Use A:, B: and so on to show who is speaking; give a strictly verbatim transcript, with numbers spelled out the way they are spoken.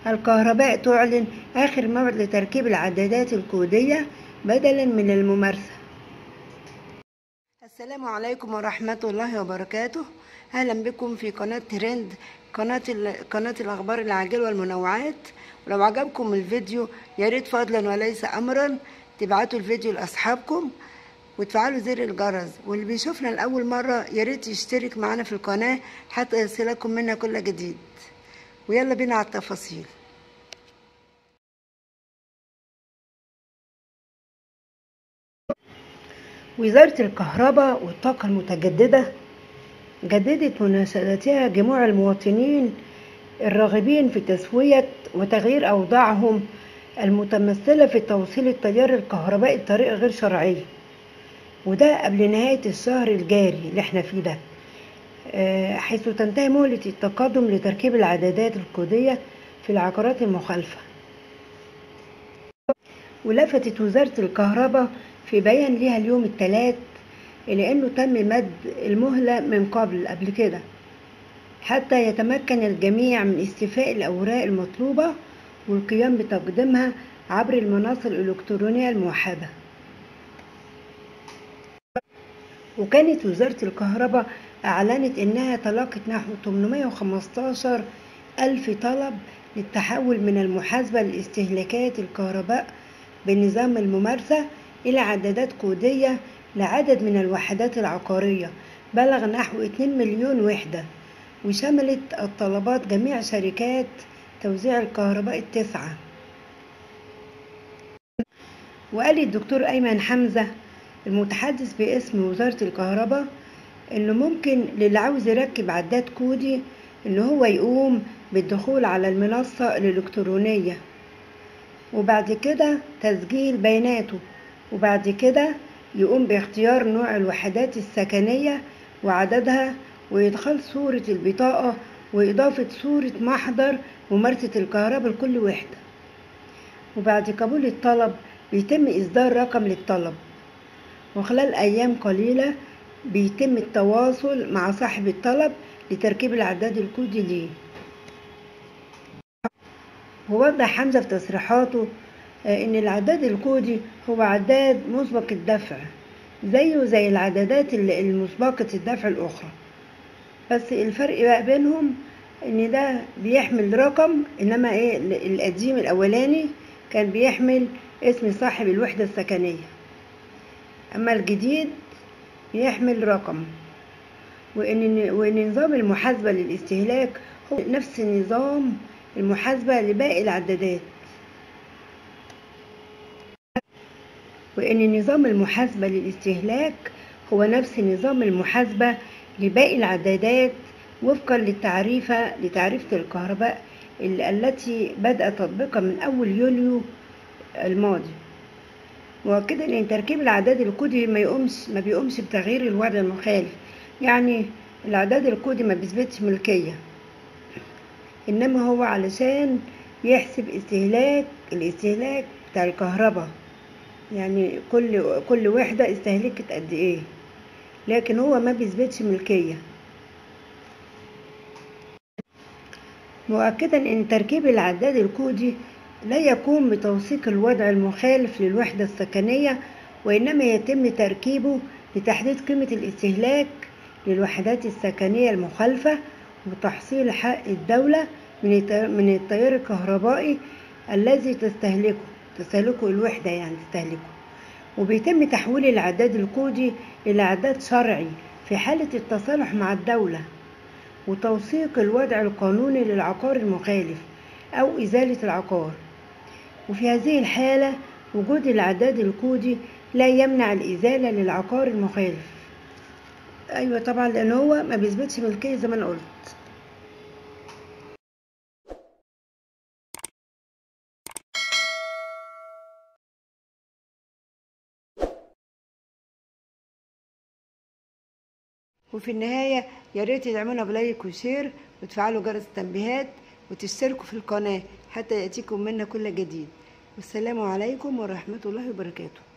A: الكهرباء تعلن آخر موعد لتركيب العدادات الكودية بدلا من الممارسة. السلام عليكم ورحمة الله وبركاته. أهلا بكم في قناة ترند، قناة قناة الأخبار العاجلة والمنوعات. ولو عجبكم الفيديو يا ريت فضلا وليس أمرا تبعتوا الفيديو لأصحابكم وتفعلوا زر الجرس، واللي بيشوفنا لأول مرة يا ريت يشترك معنا في القناة حتى يصلكم منا كل جديد. ويلا بينا على التفاصيل. وزارة الكهرباء والطاقة المتجددة جددت مناشدتها جموع المواطنين الراغبين في تسوية وتغيير أوضاعهم المتمثلة في توصيل التيار الكهربائي بطريقة غير شرعية، وده قبل نهاية الشهر الجاري اللي احنا فيه ده، حيث تنتهي مهلة التقدم لتركيب العدادات الكودية في العقارات المخالفة. ولفتت وزارة الكهرباء في بيان ليها اليوم الثلاث إلى أنه تم مد المهلة من قبل قبل كده حتى يتمكن الجميع من استيفاء الأوراق المطلوبة والقيام بتقديمها عبر المنصة الإلكترونية الموحدة. وكانت وزارة الكهرباء أعلنت أنها تلقت نحو ثمانمائة وخمسة عشر ألف طلب للتحول من المحاسبة لاستهلاكات الكهرباء بنظام الممارسة إلى عدادات كودية لعدد من الوحدات العقارية بلغ نحو اثنين مليون وحدة، وشملت الطلبات جميع شركات توزيع الكهرباء التسعة. وقال الدكتور أيمن حمزة المتحدث باسم وزارة الكهرباء إنه ممكن للي عاوز يركب عداد كودي إن هو يقوم بالدخول على المنصة الإلكترونية وبعد كده تسجيل بياناته، وبعد كده يقوم باختيار نوع الوحدات السكنية وعددها وإدخال صورة البطاقة وإضافة صورة محضر ممارسة الكهرباء لكل وحدة. وبعد قبول الطلب بيتم إصدار رقم للطلب، وخلال أيام قليلة بيتم التواصل مع صاحب الطلب لتركيب العداد الكودي ليه. ووضح حمزة في تصريحاته إن العداد الكودي هو عداد مسبق الدفع زيه زي العدادات المسبقة الدفع الأخرى، بس الفرق بقى بينهم إن ده بيحمل رقم، إنما إيه القديم الأولاني كان بيحمل اسم صاحب الوحدة السكنية، أما الجديد بيحمل رقم. وإن وإن نظام المحاسبة للاستهلاك هو نفس نظام المحاسبة لباقي العدادات، وإن نظام المحاسبة للاستهلاك هو نفس نظام المحاسبة لباقي العدادات وفقا للتعريفة لتعريفة الكهرباء التي بدأ تطبيقها من أول يوليو الماضي. وكده ان تركيب العداد الكودي ما يقومش ما بيقومش بتغيير الوضع المخالف، يعني العداد الكودي ما بيثبتش ملكية، انما هو علشان يحسب استهلاك الاستهلاك بتاع الكهرباء، يعني كل كل وحدة استهلكت قد ايه، لكن هو ما بيثبتش ملكية. مؤكدا ان تركيب العداد الكودي لا يقوم بتوثيق الوضع المخالف للوحدة السكنية، وإنما يتم تركيبه لتحديد قيمة الاستهلاك للوحدات السكنية المخالفة وتحصيل حق الدولة من التيار الكهربائي الذي تستهلكه تستهلكه الوحدة يعني تستهلكه. وبيتم تحويل العداد الكودي إلى عداد شرعي في حالة التصالح مع الدولة وتوثيق الوضع القانوني للعقار المخالف أو إزالة العقار. وفي هذه الحالة وجود العداد الكودي لا يمنع الإزالة للعقار المخالف. أيوة طبعا، لأن هو ما بيثبتش ملكية زي ما أنا قلت. وفي النهاية يا ريت تدعمونا بلايك وشير وتفعلوا جرس التنبيهات وتشتركوا في القناة حتى يأتيكم منا كل جديد. والسلام عليكم ورحمة الله وبركاته.